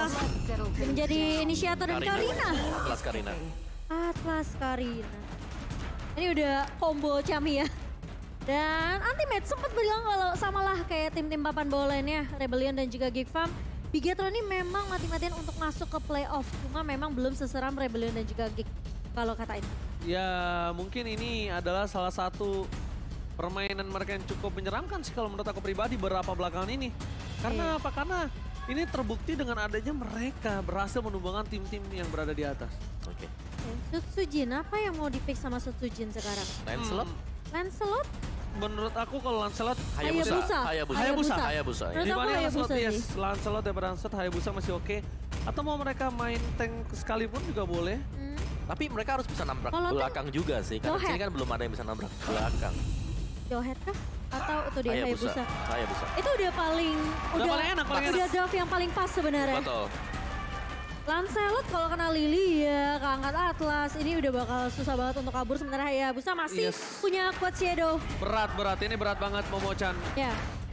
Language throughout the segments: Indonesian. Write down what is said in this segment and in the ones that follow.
Atlas menjadi inisiator dan Karina. Atlas Karina. Atlas Karina. Ini udah combo Chami ya. Dan Ultimate sempat bilang kalau samalah kayak tim-tim papan bola lainnya, Rebellion dan juga Geek Farm. Bigetron ini memang mati-matian untuk masuk ke playoff. Cuma memang belum seseram Rebellion dan juga Geek kalau kata ini. Ya mungkin ini adalah salah satu permainan mereka yang cukup menyeramkan sih kalau menurut aku pribadi beberapa belakangan ini. Karena apa? Karena ini terbukti dengan adanya mereka berhasil menumbangkan tim-tim yang berada di atas. Oke. Sutsujin, apa yang mau dipick sama Sutsujin sekarang? Lancelot. Lancelot? Menurut aku kalau Lancelot Hayabusa. Hayabusa. Menurut aku dibanding Lancelot, Hayabusa sih. yes, Lancelot daripada Lancelot, Hayabusa masih oke. Atau mau mereka main tank sekalipun juga boleh. Tapi mereka harus bisa nabrak Kalau belakang juga sih. Karena di sini kan belum ada yang bisa nabrak belakang. Johet kah? Atau itu dia Hayabusa? Hayabusa. Itu udah paling paling enak, paling udah enak. draft yang paling pas sebenarnya. Betul. Lancelot kalau kena Lily ya keangkat Atlas, ini udah bakal susah banget untuk kabur. Sementara Hayabusa masih punya quad shadow. Berat, ini berat banget Momochan. Ya.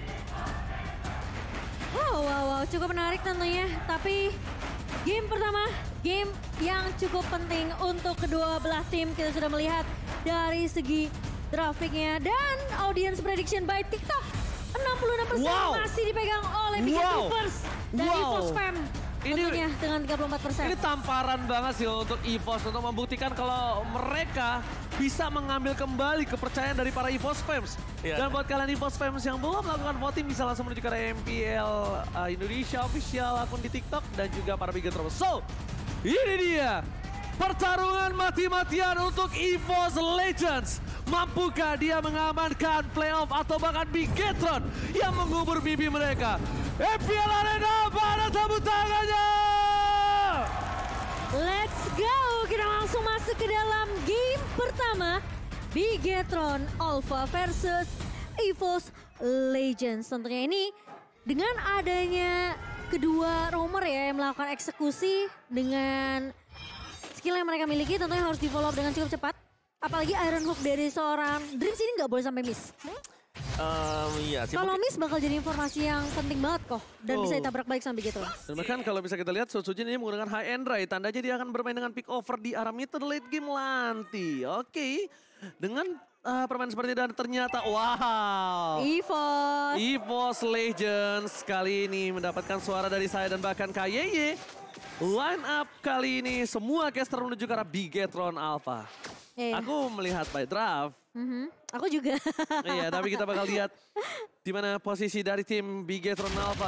Wow, cukup menarik tentunya. Tapi game pertama, game yang cukup penting untuk kedua belah tim. Kita sudah melihat dari segi grafiknya dan audience prediction by TikTok. 66% masih dipegang oleh Biget Troopers dan EVOS Fam. Tentunya dengan 34%. Ini tamparan banget sih untuk EVOS untuk membuktikan kalau mereka bisa mengambil kembali kepercayaan dari para EVOS fans. Dan buat kalian EVOS fans yang belum melakukan voting bisa langsung menuju ke MPL Indonesia official akun di TikTok dan juga para Biget Troopers. So, ini dia pertarungan mati-matian untuk EVOS Legends. Mampukah dia mengamankan playoff atau bahkan Bigetron yang mengubur mimpi mereka? MPL Arena, mana tepuk tangannya? Let's go, kita langsung masuk ke dalam game pertama. Bigetron Alpha versus EVOS Legends. Tentunya ini dengan adanya kedua roamer ya yang melakukan eksekusi dengan skill yang mereka miliki tentunya harus di follow up dengan cukup cepat. Apalagi Iron Hook dari seorang Dreams ini nggak boleh sampai miss. Iya sih. Kalau miss bakal jadi informasi yang penting banget kok. Dan bisa ditabrak balik sampai gitu. Dan bahkan kalau bisa kita lihat Sutsujin ini menggunakan high end right. Tandanya dia akan bermain dengan pick over di arah mid late game nanti. Oke. Dengan permainan seperti ini dan ternyata wow. EVOS Legends kali ini mendapatkan suara dari saya dan bahkan KYY. Line up kali ini semua caster menuju ke arah Bigetron Alpha. Aku melihat by draft. Aku juga. Iya, tapi kita bakal lihat di mana posisi dari tim Bigetron Alpha.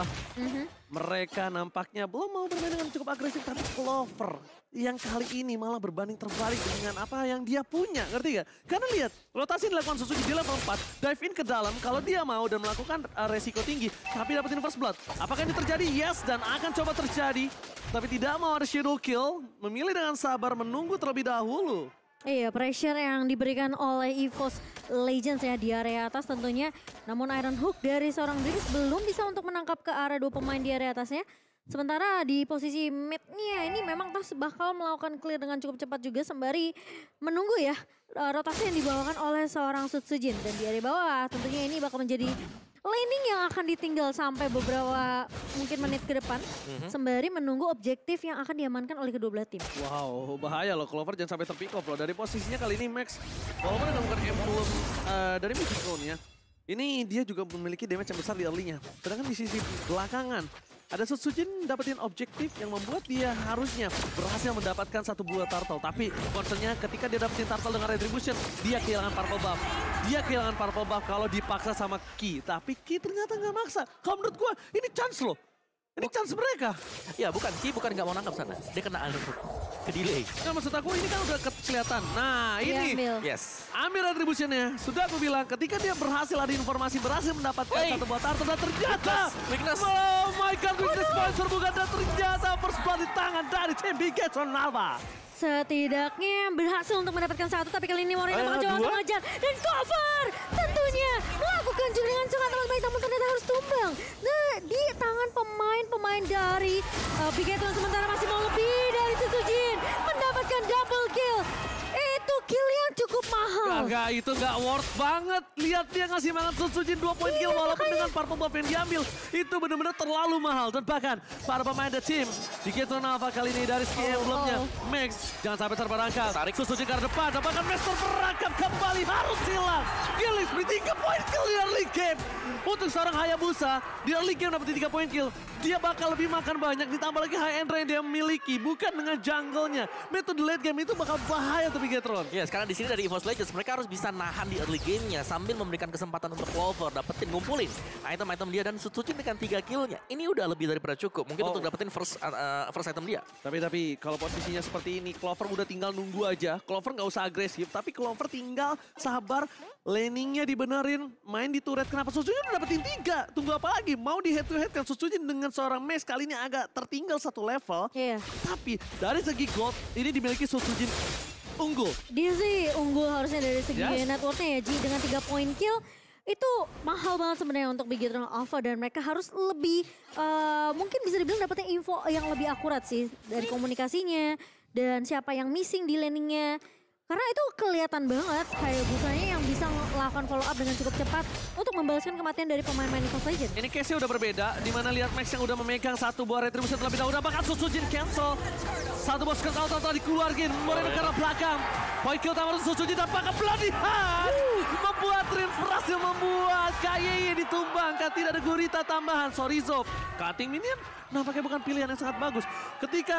Mereka nampaknya belum mau bermain dengan cukup agresif, tapi Clover yang kali ini malah berbanding terbalik dengan apa yang dia punya, ngerti gak? Karena lihat, rotasi yang dilakukan Suzuki di level 4, dive in ke dalam kalau dia mau dan melakukan resiko tinggi, tapi dapetin first blood. Apakah ini terjadi? Yes, dan akan coba terjadi. Tapi tidak mau ada shadow kill, memilih dengan sabar menunggu terlebih dahulu. Iya, pressure yang diberikan oleh EVOS Legends ya di area atas tentunya. Namun Iron Hook dari seorang Dreams belum bisa untuk menangkap ke arah dua pemain di area atasnya. Sementara di posisi mid-nya ini memang Tas bakal melakukan clear dengan cukup cepat juga sembari menunggu ya rotasi yang dibawakan oleh seorang Sutsujin. Dan di area bawah tentunya ini bakal menjadi laning yang akan ditinggal sampai beberapa mungkin menit ke depan. Sembari menunggu objektif yang akan diamankan oleh kedua belah tim. Wow, bahaya loh Clover jangan sampai terpick off loh. Dari posisinya kali ini Max, walaupun ada bukan emblem dari Mythic-nya, ini dia juga memiliki damage yang besar di early-nya. Sedangkan di sisi belakangan, ada Sutsujin dapetin objektif yang membuat dia harusnya berhasil mendapatkan satu buah turtle. Tapi concernnya ketika dia dapetin turtle dengan retribution, dia kehilangan purple buff. Dia kehilangan purple buff kalau dipaksa sama Ki. Tapi Ki ternyata nggak maksa. Kalau menurut gue ini chance loh. Ini chance mereka. Ya bukan, Ki bukan nggak mau nangkap sana. Dia kena Iron Hook. Ke delay. Nah maksud aku ini kan udah kelihatan. Nah ini. Yes. Ambil retributionnya. Sudah aku bilang ketika dia berhasil ada informasi. Berhasil mendapatkan satu buah turtle. Dan ternyata. Weakness. Oh my god. Weakness sponsor bukan. Dan ternyata first blood di tangan dari tim Bigetron Alpha. Setidaknya berhasil untuk mendapatkan satu, tapi kali ini Morena mencoba untuk mengejar. Dan Cover tentunya melakukan dengan sangat baik, namun ternyata harus tumbang. Nah, di tangan pemain-pemain dari Bigetron sementara masih mau lebih dari Sutsujin. Mendapatkan double kill. Itu kill yang cukup mahal. Astaga, itu nggak worth banget. Lihat dia ngasih makan Sutsujin 2 point kill walaupun dengan purple buff yang diambil. Itu benar-benar terlalu mahal. Dan bahkan para pemain The Team di Gitron Alpha kali ini dari ski emblemnya. Max, jangan sampai terperangkap. Tarik. Sutsujin ke arah depan. Dan bahkan Max terperangkap kembali. Harus hilang. Gillis beri 3 point kill di early game. Untuk seorang Hayabusa, di early game dapat 3 point kill. Dia bakal lebih makan banyak. Ditambah lagi high end range yang dia miliki. Bukan dengan jungle-nya. Metode late game itu bakal bahaya untuk Bigetron. Ya, sekarang di sini dari EVOS Legends mereka harus bisa nahan di early game-nya sambil memberikan kesempatan untuk Clover dapetin ngumpulin item-item dia dan Sutsujin dengan 3 kill-nya. Ini udah lebih daripada cukup. Mungkin untuk dapetin first item dia. Tapi kalau posisinya seperti ini, Clover udah tinggal nunggu aja. Clover nggak usah agresif, tapi Clover tinggal sabar. Laningnya dibenerin, main di turret. Kenapa Sutsujin udah dapetin 3? Tunggu apa lagi? Mau di head to head kan Sutsujin dengan seorang Max kali ini agak tertinggal 1 level. Iya. Tapi dari segi gold, ini dimiliki Sutsujin unggul. Dia sih unggul harusnya dari segi Yes. net worth-nya ya Ji. Dengan 3 point kill itu mahal banget sebenarnya untuk Bigetron Alpha. Dan mereka harus lebih, mungkin bisa dibilang dapetnya info yang lebih akurat sih. Dari komunikasinya dan siapa yang missing di landingnya. Karena itu kelihatan banget Hayabusanya yang bisa melakukan follow up dengan cukup cepat untuk membalaskan kematian dari pemain-pemain EVOS Legends. Ini case-nya udah berbeda, di mana lihat Max yang udah memegang 1 buah retribution terlebih dahulu. Bahkan Sutsujin cancel. 1 buah skill auto dikeluarkan, mulai ke arah belakang. Point kill utama Sutsujin dan bahkan Bloody Hand membuat Rin berhasil membuat KYY ditumbangkan. Tidak ada gurita tambahan. Sorizov, cutting minion nampaknya bukan pilihan yang sangat bagus. Ketika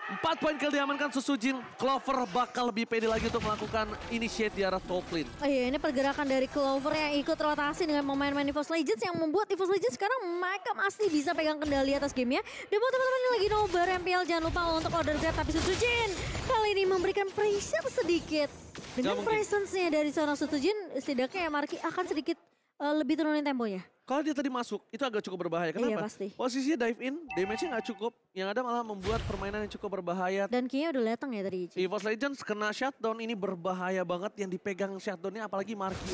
4 poin kill diamankan Sutsujin, Clover bakal lebih pede lagi untuk melakukan initiate di arah top lane. Oh iya, ini pergerakan dari Clover yang ikut rotasi dengan pemain-pemain EVOS Legends yang membuat EVOS Legends sekarang mereka masih bisa pegang kendali atas gamenya. Dan buat teman-teman yang lagi nobar MPL, jangan lupa untuk order grab. Tapi Sutsujin kali ini memberikan pressure sedikit. Dengan presence-nya dari seorang Sutsujin, setidaknya Marky akan sedikit lebih turunin temponya. Kalau dia tadi masuk, itu agak cukup berbahaya. Kenapa? Iya, pasti. Posisinya dive in, damage-nya nggak cukup. Yang ada malah membuat permainan yang cukup berbahaya. Dan kayaknya udah datang ya tadi. EVOS Legends kena shutdown, ini berbahaya banget. Yang dipegang shutdown-nya apalagi Marky.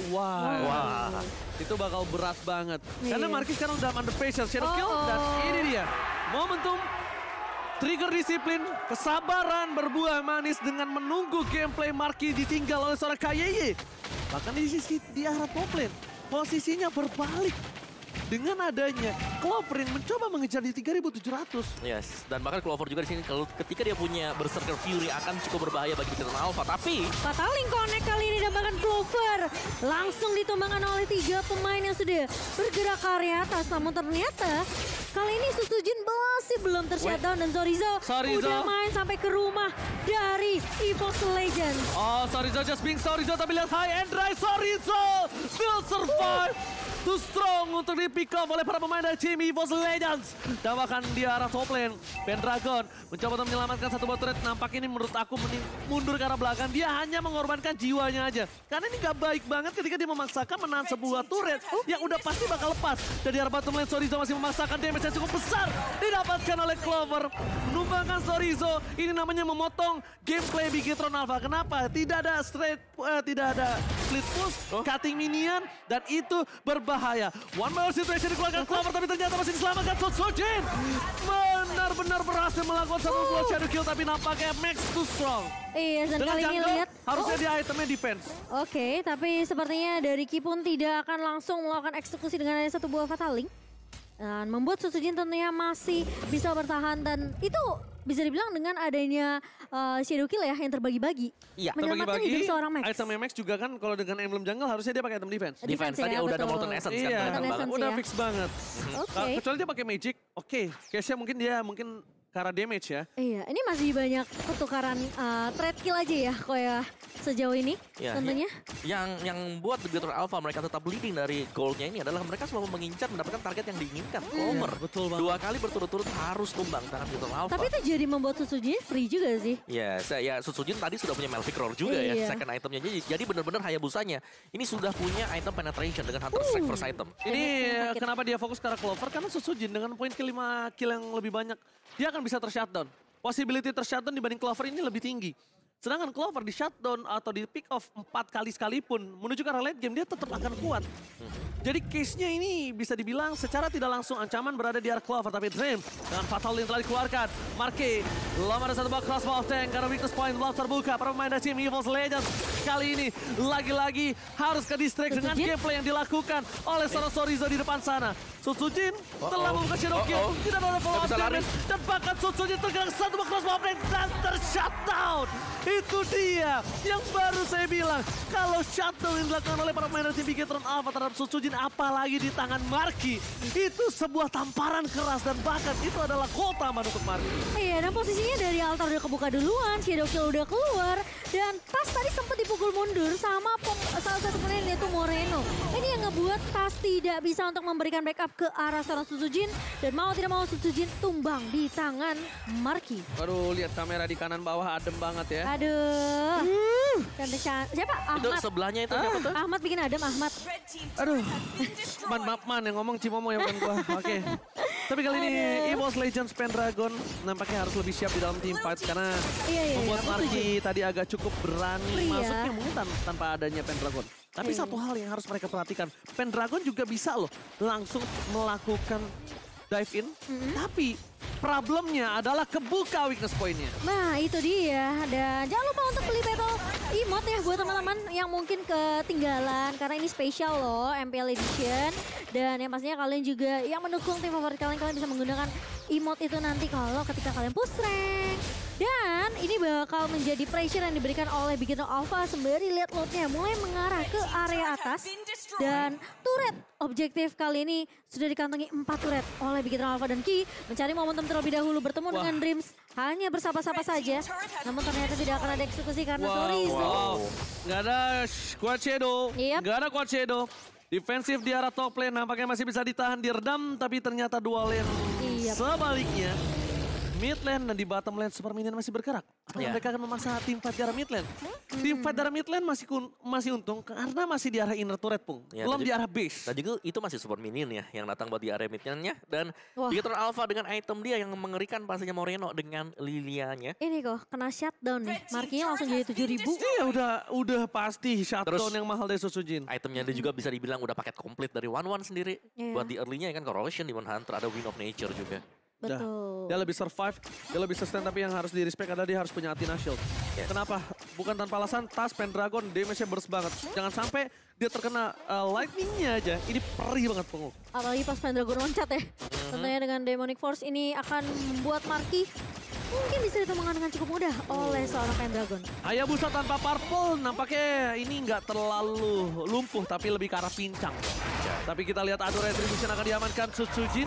Wah. Itu bakal berat banget. Karena Iya. Marky sekarang dalam under pressure. Shadow kill, dan ini dia. Momentum, trigger disiplin, kesabaran berbuah manis dengan menunggu gameplay Marky ditinggal oleh seorang KYY. Bahkan di sisi di arah top lane, posisinya berbalik. Dengan adanya Clover yang mencoba mengejar di 3.700. Yes, dan bahkan Clover juga di sini kalau ketika dia punya Berserker Fury akan cukup berbahaya bagi Bigetron Alpha. Tapi Fataling Connect kali ini dapatkan Clover. Langsung ditumbangkan oleh 3 pemain yang sudah bergerak ke area atas. Namun ternyata kali ini Sutsujin masih belum tershutdown. Dan Sorizo udah main sampai ke rumah dari EVOS Legends. Oh, Sorizo just being Sorizo, tapi lihat high and dry. Sorizo still survive. Too strong untuk di pick off oleh para pemain dari tim EVOS Legends. Dan bahkan di arah top lane, Pendragon mencoba untuk menyelamatkan 1 buah turret. Nampak ini menurut aku mundur ke arah belakang. Dia hanya mengorbankan jiwanya aja. Karena ini gak baik banget ketika dia memaksakan menahan sebuah turret yang udah pasti bakal lepas. Dan di arah bottom lane, Sorizo masih memaksakan damage yang cukup besar. Didapatkan oleh Clover. Menumbangkan Sorizo. Ini namanya memotong gameplay Bigetron Alpha. Kenapa? Tidak ada tidak ada split push, cutting minion, dan itu berbahaya. One more situation dikeluarkan Clover, tapi ternyata masih diselamatkan Sutsujin. Benar-benar berhasil melakukan 1 buah shadow kill, tapi nampaknya Max too strong. Iya, dan Dengan kali ini jungle, lihat. harusnya dia itemnya defense. Oke, tapi sepertinya dari Ki pun tidak akan langsung melakukan eksekusi dengan ada 1 buah Fataling. Dan membuat Sutsujin tentunya masih bisa bertahan, dan itu bisa dibilang dengan adanya shadow kill ya yang terbagi-bagi. Iya, Menyelamatkan hidup seorang Max. Item Max juga kan kalau dengan emblem jungle harusnya dia pakai item defense. defense tadi ya, udah ada betul. Molten Essence kan. Iya, kelihatan banget. Essence udah ya. fix banget. Oke. Kecuali dia pakai magic, oke. Case-nya mungkin dia karena damage ya. Iya, ini masih banyak pertukaran trade kill aja ya kok ya sejauh ini Ya, tentunya. Yang buat Bigetron Alpha mereka tetap leading dari goalnya ini adalah mereka selalu mengincar mendapatkan target yang diinginkan. Clover. Betul banget. 2 kali berturut-turut harus tumbang tangan Bigetron Alpha. Tapi itu jadi membuat Sutsujin free juga sih. Ya, Sutsujin tadi sudah punya Melvic Roar juga ya, Iya. second itemnya. Jadi benar-benar Hayabusanya ini sudah punya item penetration dengan Hunter Strike first item. Ini sakit. kenapa dia fokus ke arah Clover? Karena Sutsujin dengan poin kill 5 kill yang lebih banyak, dia akan bisa tershutdown. Possibility tershutdown dibanding Clover ini lebih tinggi. Sedangkan Clover di shutdown atau di pick off 4 kali sekalipun menuju ke arah late game dia tetap akan kuat. Jadi case-nya ini bisa dibilang secara tidak langsung ancaman berada di arah Clover. Tapi Dream dengan fatal yang telah dikeluarkan. Marquee belum ada satu bak crossbow tank karena weakness point belum terbuka. Para pemain dari tim EVOS Legends kali ini lagi-lagi harus ke distract dengan gameplay yang dilakukan oleh seorang Sorizo di depan sana. Sutsujin telah membuka shadow kill. Tidak ada follow-up damage. Dan bahkan Sutsujin tergerak satu bak crossbow tank dan ter-shutdown. Itu dia yang baru saya bilang. Kalau shutdown yang dilakukan oleh para pemain dari tim Bigetron Alpha terhadap Sutsujin apalagi di tangan Marquee. Itu sebuah tamparan keras dan bahkan itu adalah gol tambahan untuk Marquee. Iya, dan posisinya dari altar udah kebuka duluan, shadow kill udah keluar. Dan Tas tadi sempat dipukul mundur sama salah satu pemain yaitu Moreno. Ini yang ngebuat Tas tidak bisa untuk memberikan backup ke arah seorang Sutsujin. Dan mau tidak mau Sutsujin tumbang di tangan Marquee. Aduh, lihat kamera di kanan bawah adem banget ya. Aduh. Siapa? Itu Ahmad. sebelahnya itu siapa tuh? Ahmad bikin adem, Ahmad. Aduh, Man yang ngomong Cimomo ya bukan gua. Oke. Tapi kali ini EVOS Legends Pendragon nampaknya harus lebih siap di dalam team fight karena membuat Marquee tadi agak cukup berani masuknya mungkin tanpa adanya Pendragon. Tapi satu hal yang harus mereka perhatikan, Pendragon juga bisa loh langsung melakukan dive in, tapi problemnya adalah kebuka weakness point-nya. Nah itu dia, dan jangan lupa untuk beli battle emote ya buat teman-teman yang mungkin ketinggalan. Karena ini spesial loh, MPL Edition. Dan yang pastinya kalian juga yang mendukung tim favorit kalian, kalian bisa menggunakan emote itu nanti kalau ketika kalian push rank. Dan ini bakal menjadi pressure yang diberikan oleh Bigetron Alpha sembari lihat loadnya mulai mengarah ke area atas. Dan turret objektif kali ini sudah dikantongi 4 turret oleh Bigetron Alpha dan Ki mencari momentum terlebih dahulu bertemu dengan Dreams. Hanya bersapa-sapa saja, namun ternyata tidak akan ada eksekusi karena Sorizo. Nggak ada Quad Shadow, nggak ada Quad Shadow. Defensif di arah top lane nampaknya masih bisa ditahan, diredam, tapi ternyata dual lane sebaliknya. Mid lane dan di bottom lane Super Minion masih bergerak. Apakah mereka akan memaksa tim fight di arah mid lane? Tim fight di arah mid lane masih untung karena masih di arah inner turret pung. Belum di arah base. Dan juga itu masih Super Minion ya yang datang buat di area mid lane-nya. Dan Bigetron Alpha dengan item dia yang mengerikan pastinya Moreno dengan Lilianya. Ini kok kena shutdown nih. Marquee langsung jadi 7.000. Iya udah pasti shutdown yang mahal dari Sutsujin. Itemnya dia juga bisa dibilang udah paket komplit dari One sendiri. Buat di early-nya kan Corrosion, Demon Hunter, ada Wind of Nature juga. Betul. Dia lebih survive, dia lebih sustain, tapi yang harus di respect adalah dia harus punya Athena Shield. Kenapa? Bukan tanpa alasan, Tas Pendragon damage-nya burst banget. Jangan sampai dia terkena lightning-nya aja. Ini perih banget pengul. Apalagi pas Pendragon loncat ya. Tentunya dengan Demonic Force ini akan membuat Marquee mungkin bisa ditemukan dengan cukup mudah oleh seorang Pendragon. Hayabusa tanpa purple nampaknya ini nggak terlalu lumpuh, tapi lebih ke arah pincang. Tapi kita lihat adu retribution akan diamankan Sutsujin.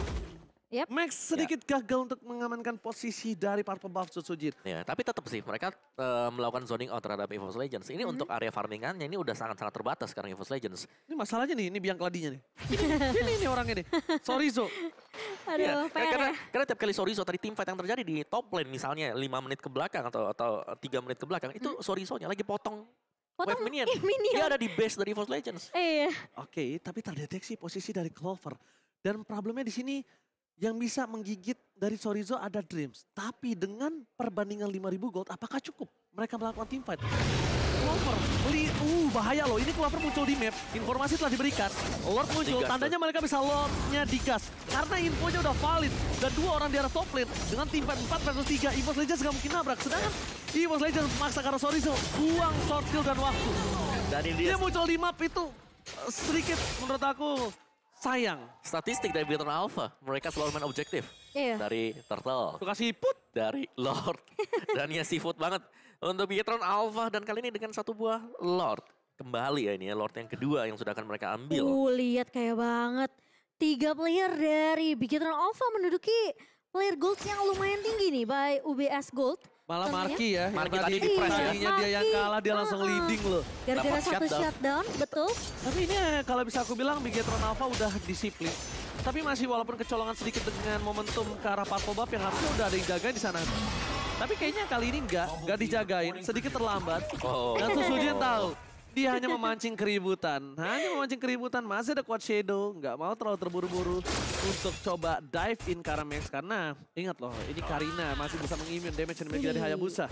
Max sedikit gagal untuk mengamankan posisi dari purple buff Sutsujin. Ya, tapi tetap sih mereka melakukan zoning out terhadap EVOS Legends. Ini untuk area farmingannya ini udah sangat-sangat terbatas sekarang EVOS Legends. Ini masalahnya nih, ini biang keladinya nih. Ini orangnya nih, Sorizo. Aduh, karena tiap kali Sorizo tadi team fight yang terjadi di top lane misalnya 5 menit ke belakang atau 3 menit ke belakang, itu Sorizo-nya lagi potong wave minion. Dia ada di base dari EVOS Legends. Oke, tapi terdeteksi posisi dari Clover. Dan problemnya di sini yang bisa menggigit dari Sorizo ada Dreams. Tapi dengan perbandingan 5.000 gold, apakah cukup mereka melakukan team fight? Clover, bahaya loh. Ini Clover muncul di map, informasi telah diberikan. Lord muncul, tandanya mereka bisa Lordnya digas. Karena infonya udah valid. Dan 2 orang di arah top lane dengan team fight 4 versus 3. EVOS Legends gak mungkin nabrak. Sedangkan EVOS Legends memaksa karena Sorizo buang short kill dan waktu. Dan dia muncul di map itu sedikit menurut aku sayang. Statistik dari Bigetron Alpha, mereka selalu main objektif. Dari Turtle. Kasih put. Dari Lord. Dan ya seafood banget. Untuk Bigetron Alpha dan kali ini dengan satu buah Lord. Kembali ya ini ya, Lord yang kedua yang sudah akan mereka ambil. Lihat kayak banget. 3 player dari Bigetron Alpha menduduki player gold yang lumayan tinggi nih by UBS Gold. Malah Marquee ya. Marquee tadi di press ya. Tadinya dia yang kalah, dia langsung leading loh. Gara-gara satu shutdown, betul. Tapi ini kalau bisa aku bilang Bigetron Alpha udah disiplin. Tapi masih walaupun kecolongan sedikit dengan momentum ke arah purple buff yang harusnya udah ada yang jagain di sana. Tapi kayaknya kali ini enggak dijagain, sedikit terlambat. Dan Sutsujin tahu. Dia hanya memancing keributan. Masih ada Quad Shadow. Nggak mau terlalu terburu-buru untuk coba dive in ke arah Max. Karena ingat loh, ini Karina masih bisa mengimmune damage yang dimiliki dari Hayabusa.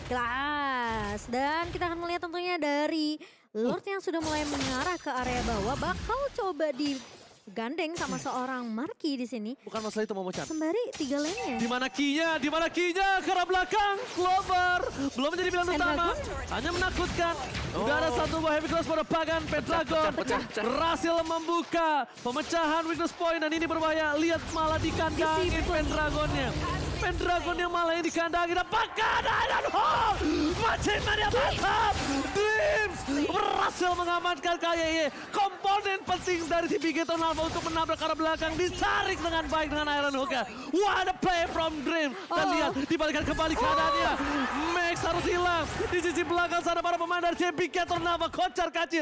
Kelas. Dan kita akan melihat tentunya dari Lord yang sudah mulai mengarah ke area bawah. Bakal coba digandeng sama seorang Marky di sini. Bukan masalah itu Momo-chan. Sembari 3 lane-nya. Di mana key-nya? Ke arah belakang. Clover belum menjadi pilihan utama. Hanya menakutkan. Udah ada satu buah heavy cross pada Pagan. Pendragon berhasil membuka pemecahan weakness point. Dan ini berbahaya. Lihat malah dikandangin Pendragonnya. Pendragon yang malah yang dikandangin. Apakah ada Iron Hall? Macam-macam mantap. Dreams berhasil mengamankan KYY. Komponen penting dari si Bigetron Alpha untuk menabrak arah belakang. Ditarik dengan baik dengan Iron Hook. What a play from Dream. Dan lihat dibalikan kembali keadaannya. Max harus hilang. Di sisi belakang sana para pemain dari si Bigetron Alpha. Kocar kacir.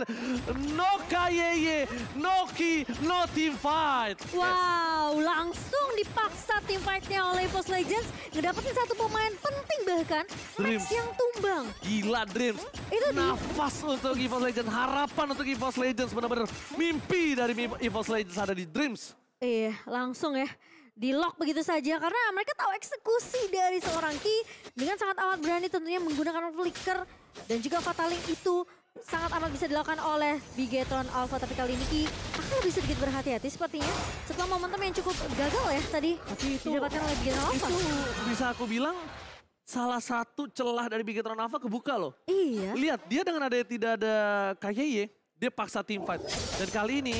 No KYY. No key. No team fight. Wow, langsung dipaksa tim fight-nya oleh EVOS Legends. Ngedapetin satu pemain penting bahkan. Max yang tumbang. Gila Dreams. Itu nafas untuk EVOS Legends. Harapan untuk EVOS Legends. Benar-benar mimpi dari EVOS Legends ada di Dreams. Iya, langsung ya. Di-lock begitu saja karena mereka tahu eksekusi dari seorang Ki dengan sangat amat berani tentunya menggunakan flicker dan juga Fataling itu sangat amat bisa dilakukan oleh Bigetron Alpha. Tapi kali ini Ki akan lebih sedikit berhati-hati sepertinya setelah momentum yang cukup gagal ya tadi didapatkan oleh Bigetron Alpha. Itu bisa aku bilang salah satu celah dari Bigetron Alpha kebuka loh. Iya. Lihat dia dengan tidak ada KYY, dia paksa team fight. Dan kali ini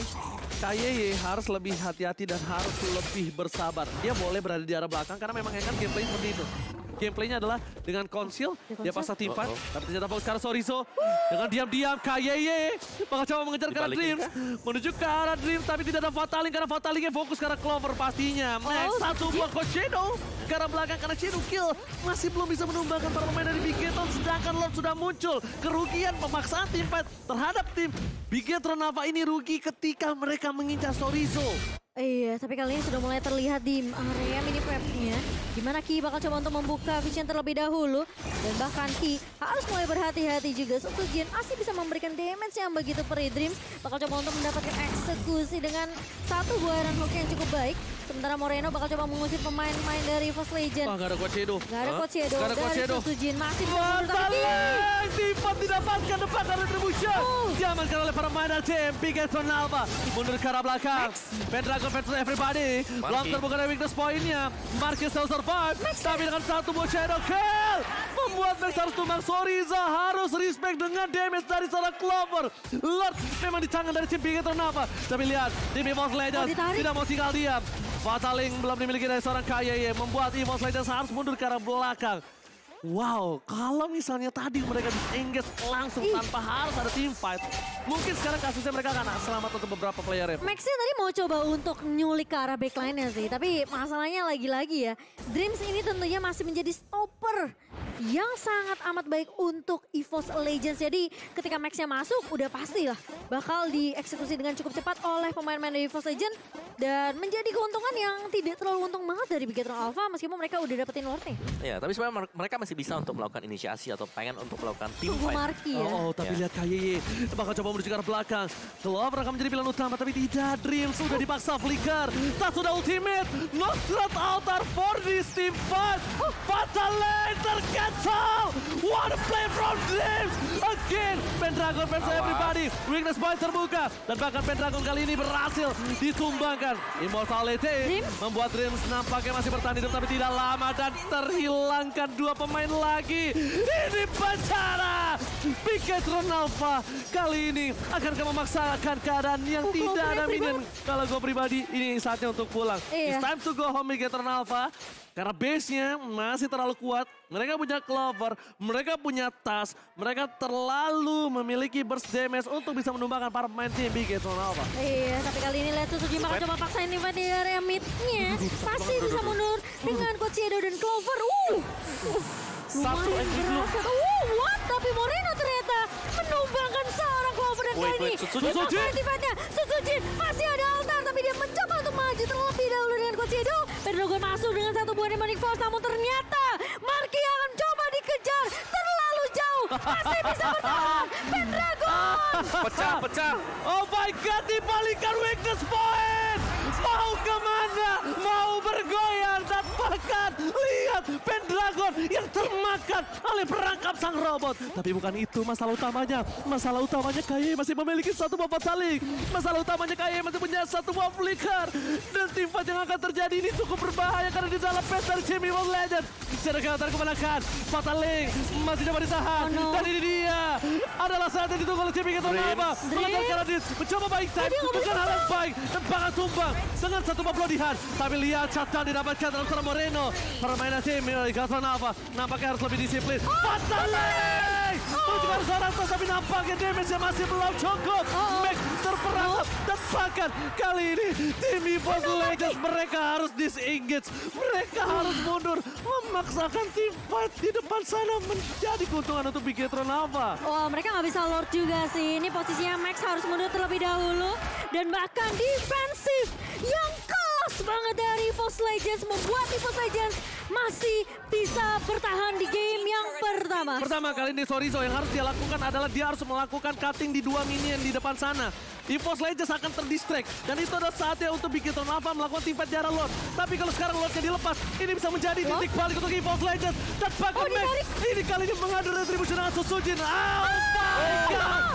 KYY harus lebih hati-hati dan harus lebih bersabar. Dia boleh berada di arah belakang karena memang kan gameplay seperti itu. Gameplaynya adalah dengan conceal, dia paksa team fight. Tapi ternyata fokus ke arah Sorizo. Dengan diam-diam KYY bakal coba mengejar ke arah Dreams. Menuju ke arah Dreams tapi tidak ada Fataling karena Fatalingnya fokus ke arah Clover pastinya. Max satu buah Coach Shadow ke arah belakang karena Shadow kill. Masih belum bisa menumbangkan para pemain dari Bigetron. Sedangkan Lord sudah muncul. Kerugian pemaksaan team fight terhadap tim Bigetron Alpha ini rugi ketika mereka mengincar Sorizo. Iya, tapi kali ini sudah mulai terlihat di area mini map-nya. Dimana Ki bakal coba untuk membuka vision terlebih dahulu. Dan bahkan Ki harus mulai berhati-hati juga. Sutujin masih bisa memberikan damage yang begitu perih. Dreams bakal coba untuk mendapatkan eksekusi dengan satu buah Iron Hook yang cukup baik. Sementara Moreno bakal coba mengusir pemain-pemain dari EVOS Legends. Wah, gak ada Quad Shadow. Gak ada Quad Shadow. Dari Sutujin masih bisa Fataling Tipat didapatkan depan dari Retribution. Diamankan oleh para pemain dari Bigetron Alpha. Mundur ke arah belakang. Pendragon versus everybody. Belum terbuka dari weakness point-nya. Marquez still survive. Tapi dengan satu buah Shadow kill. Membuat Max harus tumbang. Soriza harus respect dengan damage dari seorang Clover. Lord memang di tangan dari tim Bigetron Alpha. Tapi lihat, tim EVOS Legends tidak mau tinggal diam. Fataling belum dimiliki dari seorang KYY. Membuat EVOS Legends harus mundur ke arah belakang. Wow, kalau misalnya tadi mereka di-engage langsung tanpa harus ada team fight, mungkin sekarang kasusnya mereka akan selamat untuk beberapa player. Maxnya tadi mau coba untuk nyulik ke arah backline-nya sih, tapi masalahnya lagi-lagi ya, Dreams ini tentunya masih menjadi stopper yang sangat amat baik untuk EVOS Legends. Jadi ketika Maxnya masuk, udah pastilah bakal dieksekusi dengan cukup cepat oleh pemain-pemain dari EVOS Legends dan menjadi keuntungan yang tidak terlalu untung banget dari Bigetron Alpha meskipun mereka udah dapetin Lord-nya. Ya, tapi sebenarnya mereka masih bisa untuk melakukan inisiasi atau pengen untuk melakukan team Tunggu fight. Marky ya. Tapi lihat KYY bakal coba menuju ke arah belakang. Clover akan menjadi pilihan utama tapi tidak. Dreams sudah dipaksa flicker. Tak sudah ultimate. Nostrat altar for this team fight. Fataling tercancel. What a play from Dreams. Again. Pendragon versus everybody. Weakness point terbuka. Dan bahkan Pendragon kali ini berhasil ditumbangkan. Immortality membuat Dreams nampaknya masih bertahan hidup tapi tidak lama. Dan terhilangkan dua pemain lagi. Ini penjara. Bigetron Alpha kali ini akankah memaksakan keadaan yang tidak ada minion. Kalau gue pribadi ini saatnya untuk pulang. It's time to go home Bigetron Alpha. Karena base-nya masih terlalu kuat. Mereka punya Clover, mereka punya tas, mereka terlalu memiliki burst damage untuk bisa menumbangkan para pemain tim Bigetron Alpha. Iya, tapi kali ini lihat Suzuki bakal coba paksain nih di area mid-nya. Masih bisa mundur dengan Coach Shadow dan Clover. Satu berasa. What? Tapi Moreno ternyata menumbangkan seorang Clover dan kali ini. Sutujin masih ada altar tapi dia mencoba untuk maju terlebih dahulu dengan Coach Shadow. Pendragon masuk dengan satu buah Demonic Force namun ternyata Marky akan coba dikejar terlalu jauh. Masih bisa bertahan. Pendragon. Pecah. Oh my God, dibalikan weakness point. Mau kemana? Mau bergoyang dan bahkan lihat Pendragon yang termakan oleh perangkap sang robot. Tapi bukan itu masalah utamanya. Masalah utamanya KAY masih memiliki satu buah Fataling. Masalah utamanya KAY masih punya satu buah flicker. Dan tim fight yang akan terjadi ini cukup berbahaya karena di dalam base dari Team Evil Legend. Secara counter kemenangan. Fataling masih coba ditahan. Oh, no. Dan ini dia adalah saat yang ditunggu oleh Team Evil Legend. Mengejar Karadis, mencoba baik time, bukan hal yang baik. Dan bakal tumbang dengan satu buah pelodihan. Tapi lihat shutdown didapatkan dalam seorang Moreno. Permainan tim Gatron Alpha nampaknya harus lebih disiplin. Fataling! Menunjukkan seorang tos tapi nampaknya damage-nya masih belum cukup. Max terperangkap dan bahkan kali ini tim EVOS Legends mereka harus disengage. Mereka harus mundur, memaksakan tim fight di depan sana menjadi keuntungan untuk Bigetron Alpha. Wah, mereka nggak bisa lord juga sih. Ini posisinya Max harus mundur terlebih dahulu. Dan bahkan defensif yang kelas banget dari EVOS Legends membuat EVOS Legends masih bisa bertahan di game yang pertama. Pertama kali ini Sorizo yang harus dia lakukan adalah dia harus melakukan cutting di 2 minion di depan sana. EVOS Legends akan terdistract dan itu adalah saatnya untuk Bigetron Alpha melakukan tim fight jarak Lord. Tapi kalau sekarang Lordnya dilepas, ini bisa menjadi titik balik untuk EVOS Legends. Dan bahkan Max ini kali ini mengadu retribution dengan Susujin. Oh my God!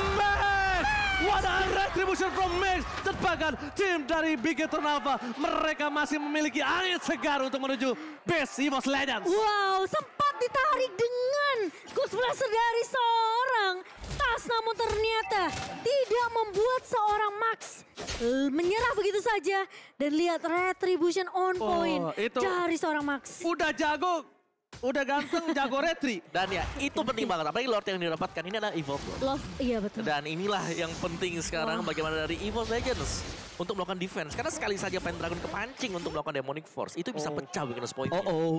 Max! What a retribution from Max! Dan bahkan tim dari Bigetron Alpha, mereka masih memiliki angin segar untuk menuju base EVOS Legends. Wow, sempat ditarik dengan Ghost Blaster dari seorang Tas, namun ternyata tidak membuat seorang Max menyerah begitu saja. Dan lihat retribution on point dari seorang Max. Udah jago, udah ganteng, jago retri. Dan ya itu penting banget, apalagi Lord yang didapatkan ini adalah Evolve Lord. Love, iya betul. Dan inilah yang penting sekarang bagaimana dari EVOS Legends untuk melakukan defense. Karena sekali saja Pendragon kepancing untuk melakukan Demonic Force, itu bisa pecah weakness point.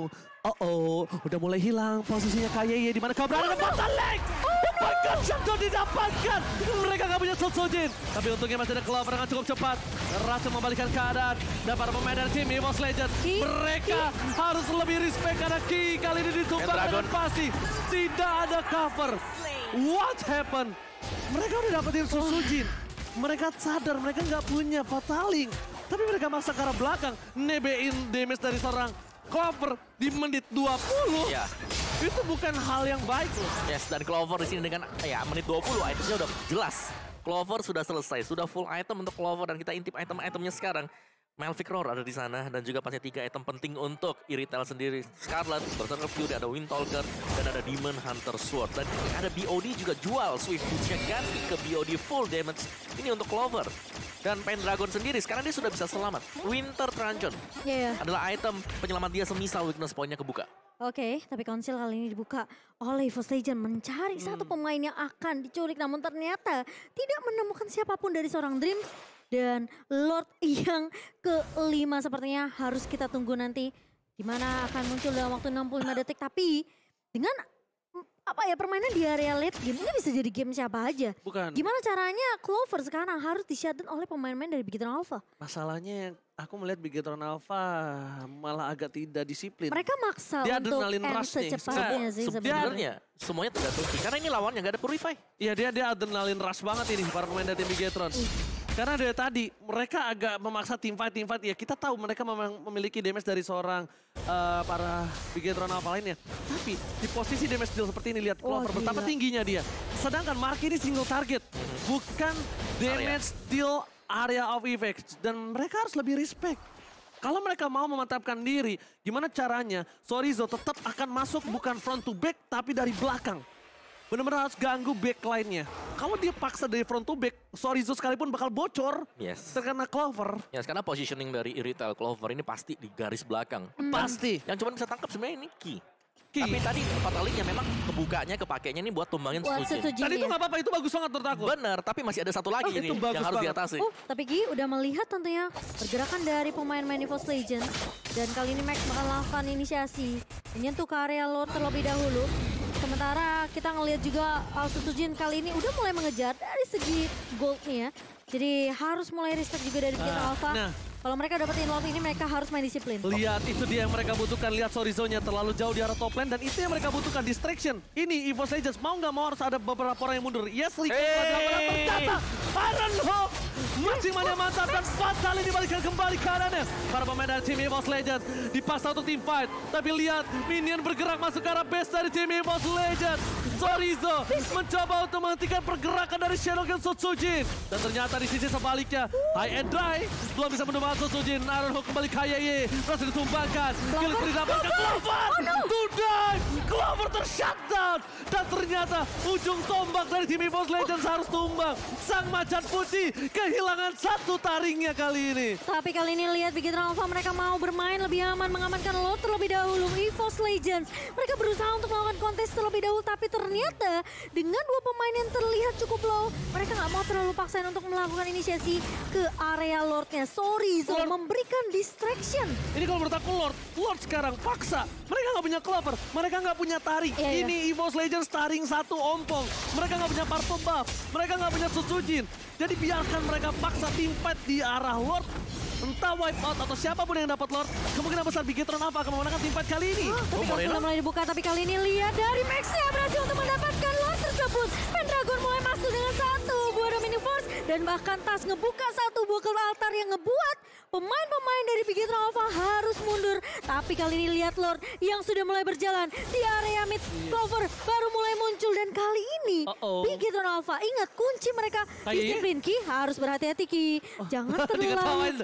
Udah mulai hilang posisinya KAY di mana kau berada dengan Fataling. Oh my God, shutdown didapatkan. Mereka gak punya Susujin. Tapi untungnya masih ada Clover yang cukup cepat. Berhasil membalikan keadaan. Dan para pemain dari tim EVOS Legends, mereka harus lebih respect karena Ki kali ini ditumbang dengan pasti. Tidak ada cover. What happened? Mereka udah dapetin Susujin. Mereka sadar mereka nggak punya Fataling. Tapi mereka maksa ke arah belakang. Nebein damage dari seorang Clover di menit 20. Ya. Itu bukan hal yang baik loh. Yes, dan Clover di sini dengan menit 20 itemnya udah jelas. Clover sudah selesai, sudah full item untuk Clover dan kita intip item-itemnya sekarang. Melvic Roar ada di sana dan juga pastinya 3 item penting untuk Irithel sendiri. Scarlet, Berserker Fury, ada Windtalker, dan ada Demon Hunter Sword. Dan ini ada BOD juga jual Swift Boots-nya ganti ke BOD full damage. Ini untuk Clover. Dan Pendragon sendiri sekarang dia sudah bisa selamat. Winter Truncheon adalah item penyelamat dia semisal weakness point-nya kebuka. Oke, tapi konsil kali ini dibuka oleh EVOS Legends mencari satu pemain yang akan diculik. Namun ternyata tidak menemukan siapapun dari seorang Dream. Dan Lord yang kelima sepertinya harus kita tunggu nanti. Dimana akan muncul dalam waktu 65 detik. Tapi dengan permainan di area late game ini bisa jadi game siapa aja. Bukan. Gimana caranya Clover sekarang harus di-shutdown oleh pemain-pemain dari Bigetron Alpha? Masalahnya aku melihat Bigetron Alpha malah agak tidak disiplin. Mereka maksa dia untuk adrenalin rush nih. secepatnya sih Sebenarnya semuanya tergantung karena ini lawannya nggak ada Purify. Iya dia adrenalin rush banget ini para pemain dari tim Bigetron. Karena dari tadi mereka agak memaksa team fight ya kita tahu mereka memang memiliki damage dari seorang para Bigetron Alpha lainnya. Tapi di posisi damage deal seperti ini lihat Clover betapa tingginya dia. Sedangkan Mark ini single target, bukan damage deal area of effect. Dan mereka harus lebih respect. Kalau mereka mau memantapkan diri, gimana caranya Sorizo tetap akan masuk bukan front to back tapi dari belakang. Benar-benar harus ganggu backline-nya. Kalau dia paksa dari front to back, Sorizo sekalipun bakal bocor. Yes. Terkena Clover. Ya, karena positioning dari Irithel Clover ini pasti di garis belakang. Pasti. Yang cuma bisa tangkap sebenarnya ini Ki. Tapi tadi Fatalingnya memang kebukanya, kepakainya ini buat tumbangin Susujin. Tadi itu nggak apa-apa, itu bagus banget menurut aku. Bener, tapi masih ada satu lagi nih yang harus diatasi. Tapi Gi udah melihat tentunya pergerakan dari pemain-pemain EVOS Legends. Dan kali ini Max bakal melakukan inisiasi. Menyentuh ke area Lord terlebih dahulu. Sementara kita ngelihat juga Susujin kali ini udah mulai mengejar dari segi gold nih ya. Jadi harus mulai respect juga dari kita Alpha. Nah, Kalau mereka dapetin love ini mereka harus main disiplin. Lihat, itu dia yang mereka butuhkan. Lihat Sorizo-nya terlalu jauh di arah top lane. Dan itu yang mereka butuhkan, distraction. Ini EVOS Legends, mau nggak mau harus ada beberapa orang yang mundur. Yes, Rico ternyata Iron Hook masih mantap dan 4 kali dibalikan kembali karenanya. Para pemain dari tim EVOS Legends dipaksa untuk team fight. Tapi lihat, minion bergerak masuk ke arah base dari tim EVOS Legends. Sorizo mencoba untuk menghentikan pergerakan dari Shadowgun Sotsujin. Dan ternyata di sisi sebaliknya, High and Dry belum bisa menemukan Sotsujin. Iron Hook kembali ke Yeye, berhasil ditumbangkan. Kill didapatkan Clover. Tudai, Clover tershutdown. Dan ternyata ujung tombak dari tim EVOS Legends harus tumbang. Sang macan putih kehilangan satu taringnya kali ini. Tapi kali ini lihat Bigetron Alpha mereka mau bermain lebih aman, mengamankan Lord terlebih dahulu. EVOS Legends mereka berusaha untuk melakukan kontes terlebih dahulu, tapi ternyata dengan dua pemain yang terlihat cukup low, mereka nggak mau terlalu paksain untuk melakukan inisiasi ke area Lordnya. Sorizo memberikan distraction. Ini kalau menurut aku Lord sekarang paksa. Mereka nggak punya Clover, mereka nggak punya taring. Iya. Ini EVOS Legends taring satu ompong. Mereka nggak punya Purple Buff, mereka nggak punya Sotsujin. Jadi biarkan mereka paksa team fight di arah Lord. Entah wipeout atau siapapun yang dapat Lord, kemungkinan besar Bigetron Alpha akan memenangkan team fight kali ini. Tapi kalau sudah mulai dibuka, tapi kali ini lihat dari Maxia berhasil untuk mendapatkan Lord tersebut. Pendragon mulai masuk dengan satu buah Dominic Force dan bahkan Tas ngebuka satu buah ke altar yang ngebuat pemain-pemain dari Bigetron Alpha harus mundur. Tapi kali ini lihat Lord yang sudah mulai berjalan di area mid. Clover baru mulai muncul dan kali ini Bigetron Alpha ingat kunci mereka disiplin. Ki harus berhati-hati Ki. Jangan terlalu.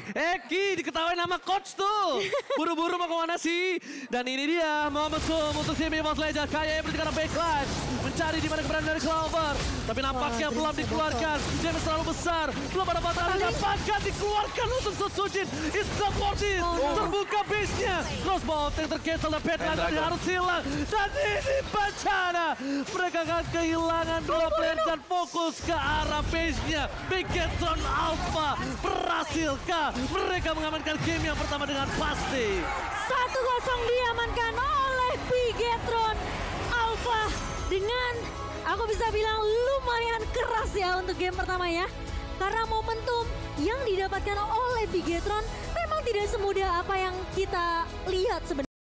Ki diketawain nama coach tuh. Buru-buru mau kemana sih? Dan ini dia momen zoom untuk tim EVOS Legends. Kayaknya berjalan backline. Mencari di mana keberadaan dari Clover. Tapi nampaknya belum dikeluarkan. Damage terlalu besar. Belum ada batal didapatkan. Dikeluarkan untuk Sotsujin. It's not worth it. Terbuka base-nya. Crossbow yang tercancel dan Petland tadi harus hilang. Dan ini bencana. Mereka akan kehilangan dua player dan fokus ke arah base-nya. Bigetron Alpha berhasilkah mereka mengamankan game yang pertama dengan pasti? 1-0 diamankan oleh Bigetron Alpha dengan aku bisa bilang lumayan keras ya untuk game pertama ya. Karena momentum yang didapatkan oleh Bigetron memang tidak semudah apa yang kita lihat sebenarnya.